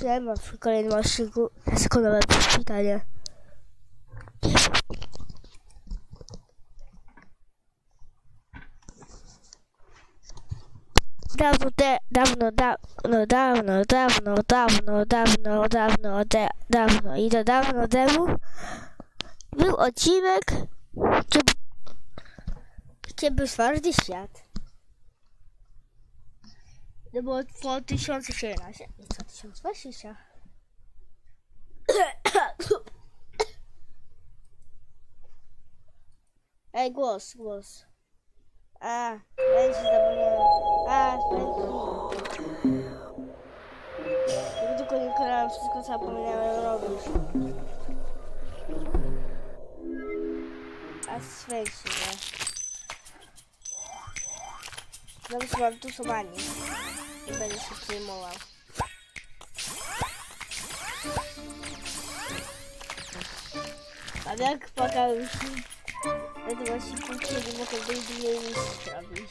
nie mam w kolejnym odcinku sekundowe przywitanie. Dawno i to dawno temu był odcinek, gdzie był czwarty świat. To było 2013 i 2020. Ej, głos. Będzie zapomniałem. Tylko nie kochałem wszystko, co zapomniałem robić. A Svensi, nie? Dobrze, mam tu sobanie. Nie będę się przejmował. A jak płakałem się, ja to właśnie później nie mogę będzie nic zrobić.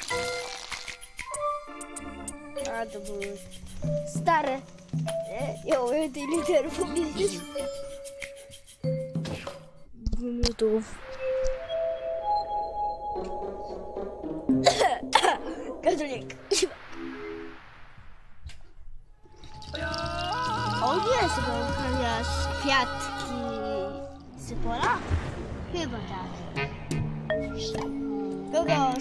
A to były stare. Nie umiem tej litery powiedzieć. 2 minutów. Katolik. O nie, chyba ukradłaś kwiatki Sypola? Chyba tak. Kogo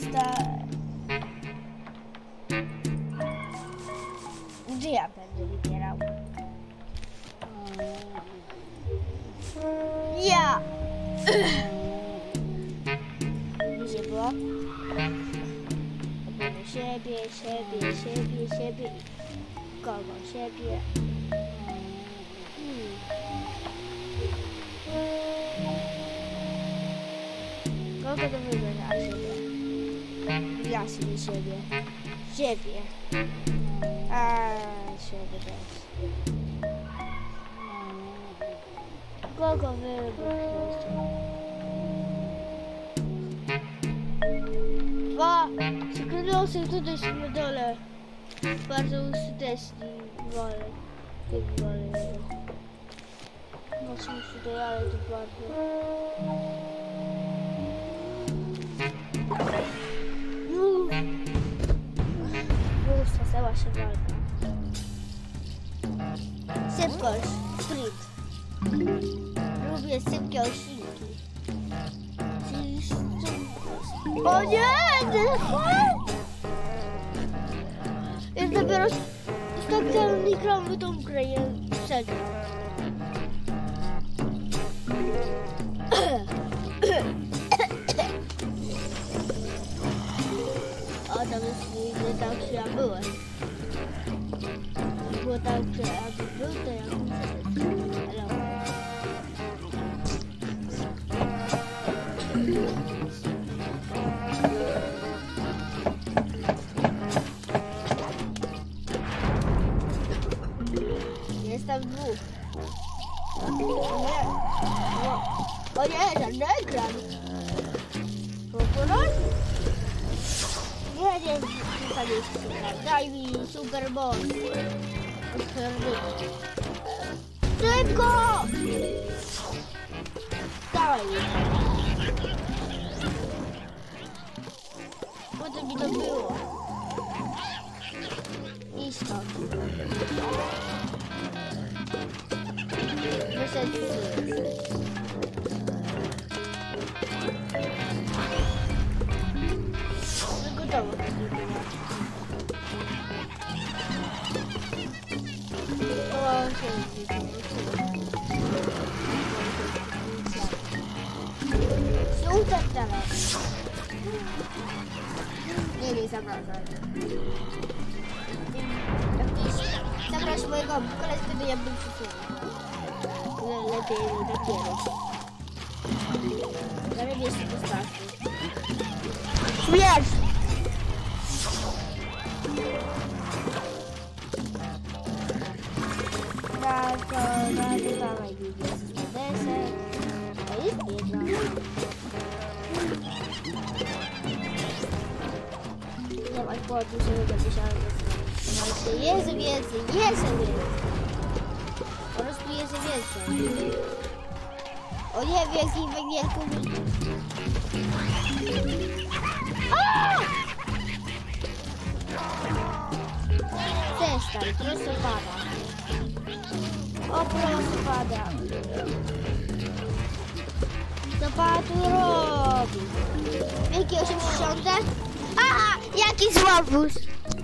Gdzie ja będę wybierał? Ja! Gdzie było? Robię siebie. Kogo siebie? Kogo to wybiera siebie? Ja siebie. Siebie. Siebie też. Kogo wybrać? Sekretną sobie tutaj na dole. Bardzo użyteczny wolę. Tych wolę. Mocno tutaj, ale to bardzo. Rozstała się walka. Szybkość, sprint. Lubię szybkie odcinki. O nie! Jest dopiero specjalny gram w tą grę, przegram. O, tam jest nie tam, gdzie ja byłem. Było tam, gdzie ja był, to ja jest tam dwóch. O nie, ten ekran. Nie, daj mi super boss. Szybko! Dawaj mi. Po co mi to było? I stąd. Gotowo. Super teraz. Nie zabrałem. Zabrać mojego koleś, wtedy ja bym przysunął. Lepiej dopiero. Zaraz jeszcze postawię. Śmierć! Dawaj, desek. To jest jedna. Nie ma kłodu, żeby go musiałem. Jest więcej. razy więcej. O nie, wielki węgielku. Przestań, prosto pada. O, prosto pada. Co pan tu robi? Wielki 80? Aha, jaki złobóz!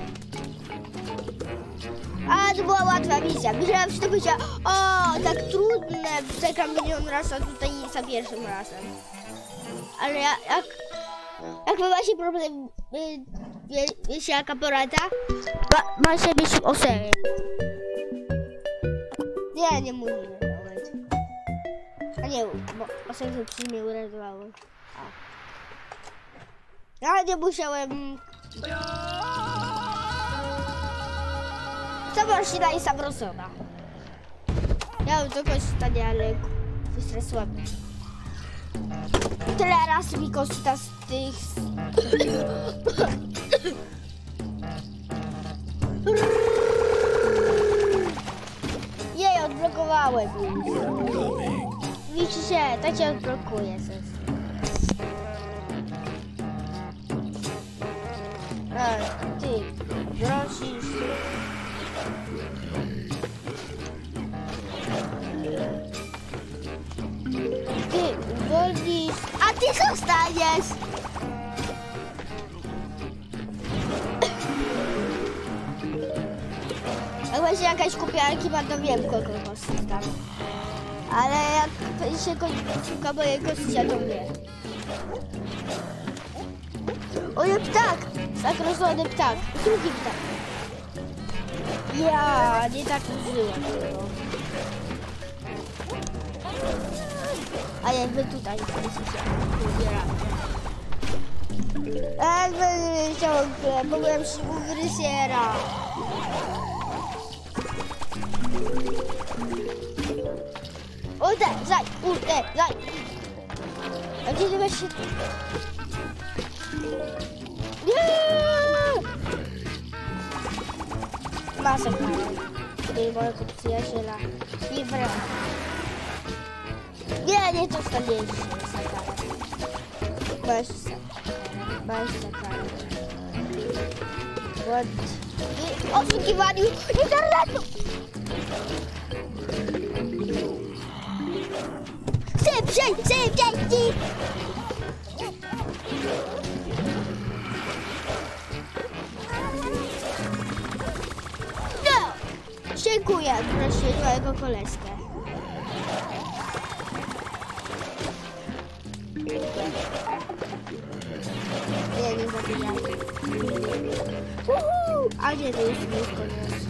A, to była łatwa misja. Myślałem, że to będzie tak trudne. Czekam milion razy, a tutaj za pierwszym razem. Ale jak wy macie problem, wiecie jaka porada? Macie być o serii. Nie mówimy nawet. A nie, bo o serii to mnie uratowało. Ja nie musiałem... Co się daje Sabrosona? Ja bym to korzystanie, ale wystresowałem. Tyle razy mi korzysta z tych... Jej, odblokowałem. Widzicie, tak się odblokuje. Ty, prosisz. Ty uwolnisz, a ty zostaniesz! Jak będzie jakaś kupiarki, to wiem, kogo korzystam. Ale jak się końcówka mojej kościcia, to mnie. O nie, ptak! Zagrożony ptak. Drugi ptak. Ja nie tak użyłem tego. A jak wy tutaj jesteście wybieramy. Jakby ciągle, byłem siłą gryziera. Uderzaj! A gdzie ty masz się... Masę karę, który mojego przyjaciela nie wraca. Nie to staniesz się za karę. Masz za karę. W oszukiwaniu internetu! Szybciej! Dziękuję, proszę twojego koleżkę. Nie zabijaj. A nie, to już nie koniec.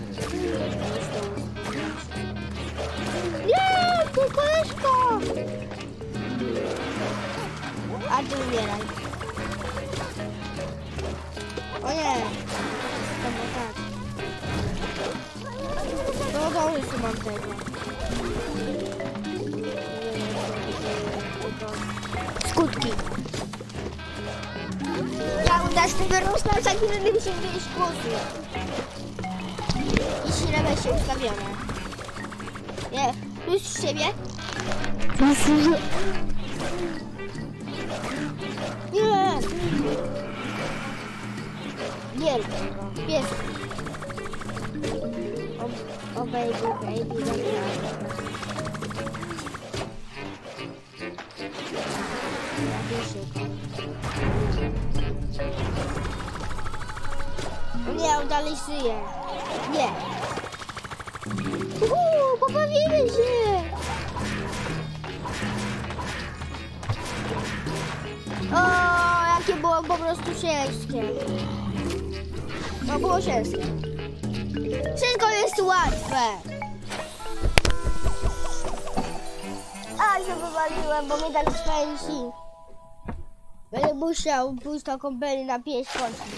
Nie, to koleżka! A ty umieraj. O nie. Tak. No już mam tego. Skutki. Ja udasz tego rosnąć, za chwilę mi się wyjść głosu. I średnie się ustawione. Nie, już z siebie. Nie. Nie, pies. O baby, dobra. Nie, on dalej żyje. Nie. Pobawimy się. O, jakie było po prostu ciężkie. To było ciężkie. Wszystko jest łatwe. A się wywaliłem, bo mnie tak spędzi. Będę musiał pójść do kąpieli na 5 końców.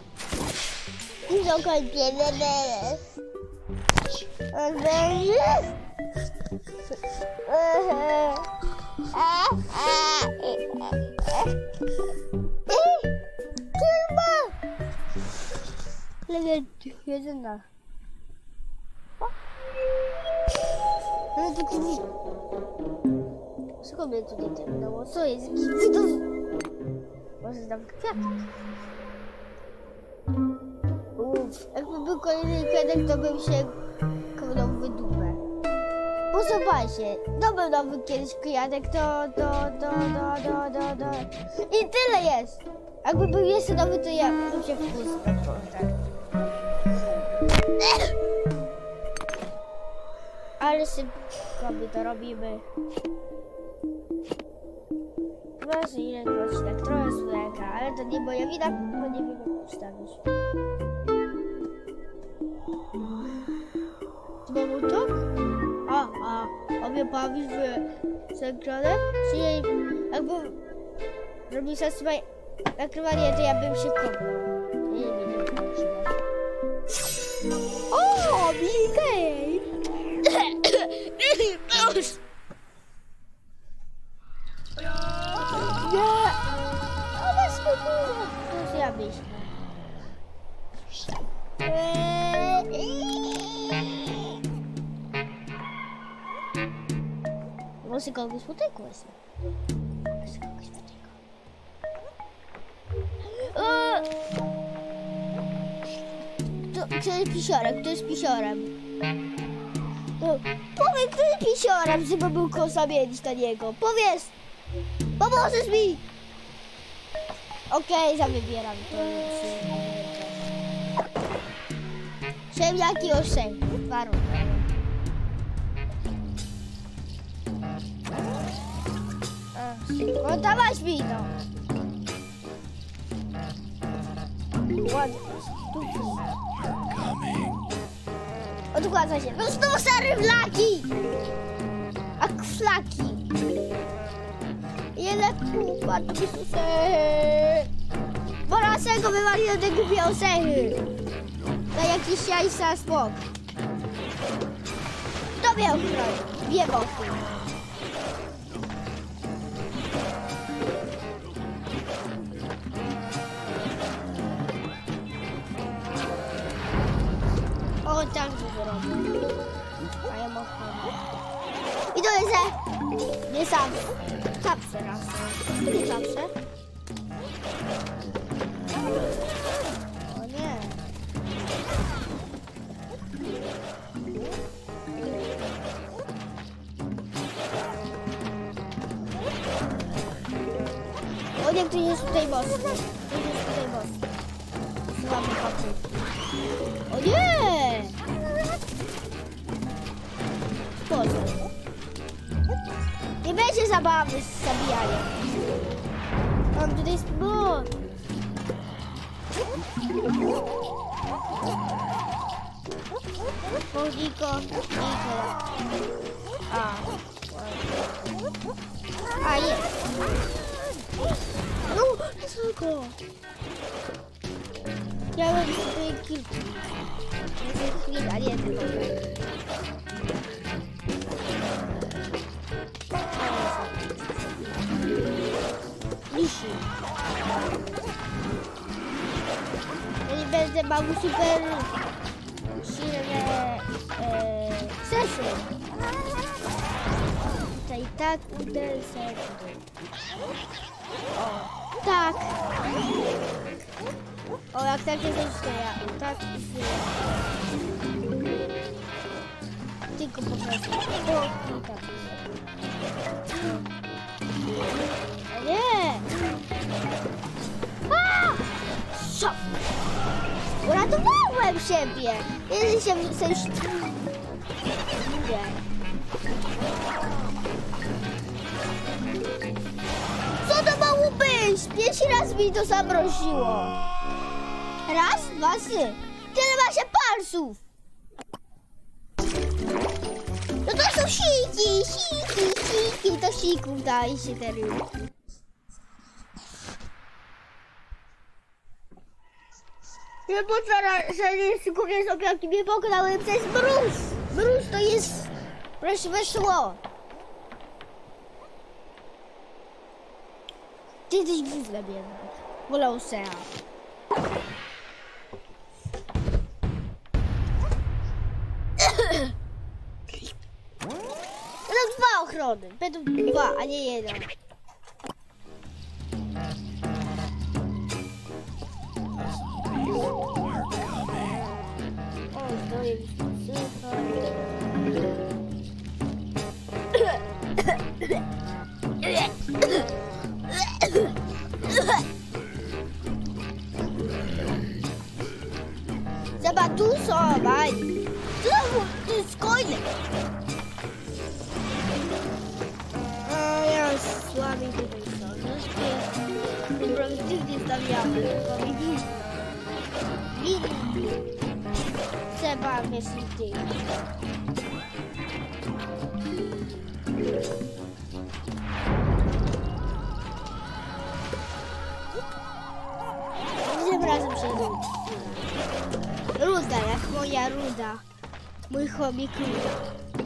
I do kąpieli. Legend 1. Ale to kiedyś... Skąd mnie tutaj terminało? Co jest? Co to? Może tam kwiatek? Jakby był kolejny kwiatek, to bym się kopnął w dupę. Posłuchajcie, dobył nowy kiedyś kwiatek, I tyle jest. Jakby był jeszcze nowy, to ja bym się wpuścił. Ale szybko my to robimy. Właśnie ile to tak trochę słeka, ale to nie moja wina, bo nie wiem jak ustawić. Znowu to? A mnie bawisz w ekranem? Czyli jakbym robił sobie nagrywanie, to ja bym się kopnął. Nie wiem, jak to się da. O, Miguel! Nie! Ona spokojna! To ja myślę. Może kogoś potykłeś. Kto jest pisiorem? Kto jest pisiorem? Powiedz, kto jest pisiorem, żeby był kosa mieć na niego. Powiedz! Pomożesz mi! Okej, zawybieram to. Ziemniaki oszczędź. Warunki. No dawaj mi to. Ładnie. Odkładza się. No znowu stare flaki! A flaki. Ile kupa to wysusy. Borasego wywalił te głupie osechy. To jakiś jajca smok. Kto miał chronić? Dwie boki. O, tak zrobię. A ja mam I to jest nie sam. Zawsze raz. Nie zawsze. O nie. O nie, ktoś jest tutaj boss. Ktoś jest tutaj boss. Słaby papryk. O nie! Boże. Nie będzie zabawy z zabijaniem. Mam tutaj spód. Niko. A jest. No, tylko. Ja mam tutaj kilku. Chwila, nie tylko. Misi. Ja nie będę miał super silne sesy. Tutaj tak uderzę. O, tak. O, jak takie coś to ja. Tak i tylko po prostu. O, tak. A nie! Co? Uratowałem siebie! Jeśli się coś... Nie. Co to mało być? 5 razy mi to zamroziło. Raz, dwa, trzy. Tyle ma się palców. No to są siki. To sików daj się te rybki. Ja postaram się szykuję sobie, jaki mnie pokonałem przez mróz. Mróz to jest prawdziwe szło. Ty jesteś guzlem jednak. Wolał się. strony. Będą 2, a nie 1. O, zdaje mi się Zobacz, tu są, bani. To jest kolejny. Ja słabiej tutaj są. Dobra, ty nie stawiamy. Trzeba mieć ty. Tym razem przejdę. Ruda, jak moja ruda. Mój chomik ruda.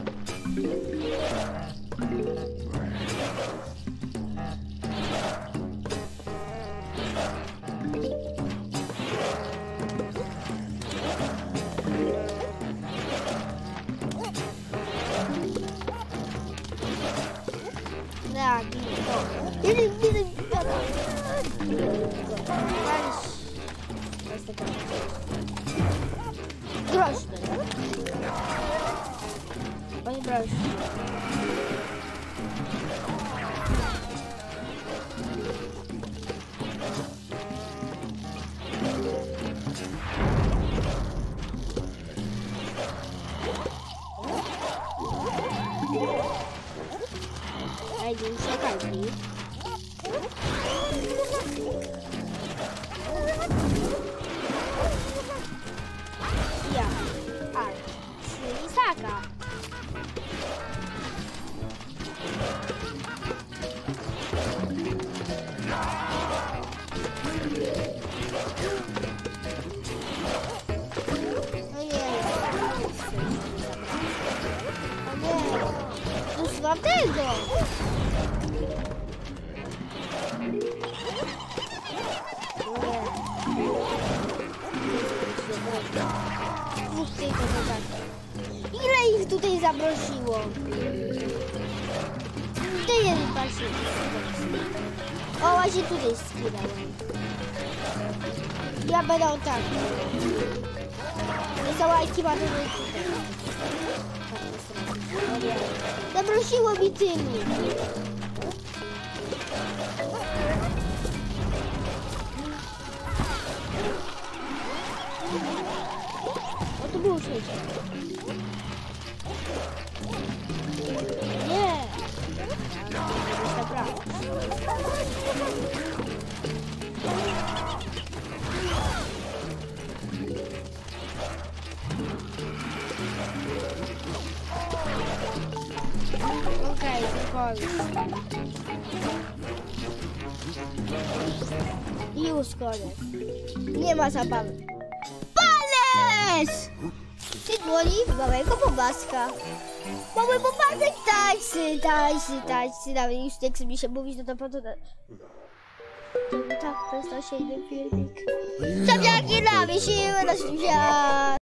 Tak, groźny. Panie groźny. Ej, nie uciekaj mi. Ja. A, czyli Saka. No nie. O nie. Usuwam tego. Ile ich tutaj zaprosiło? Tutaj jeden patrzył. O, właśnie tutaj skidałem. Ja będę tak. Nie cała ekipa tutaj. Zaprosiło mi tylu. O, to było świetnie. Nie. Dobra. Okej, spokojnie. I już koniec. Nie ma zabawy. Palec! Ty dłoni małego bobaska. Mały bobasek tańczy. Nawet już nie chce mi się mówić, no to po to... Tak, to jest 8 filmik. Zabiaki na siłę na świat.